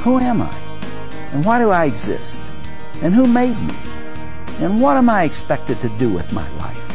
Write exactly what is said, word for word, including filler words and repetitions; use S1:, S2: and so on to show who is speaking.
S1: Who am I? And why do I exist? And who made me? And what am I expected to do with my life?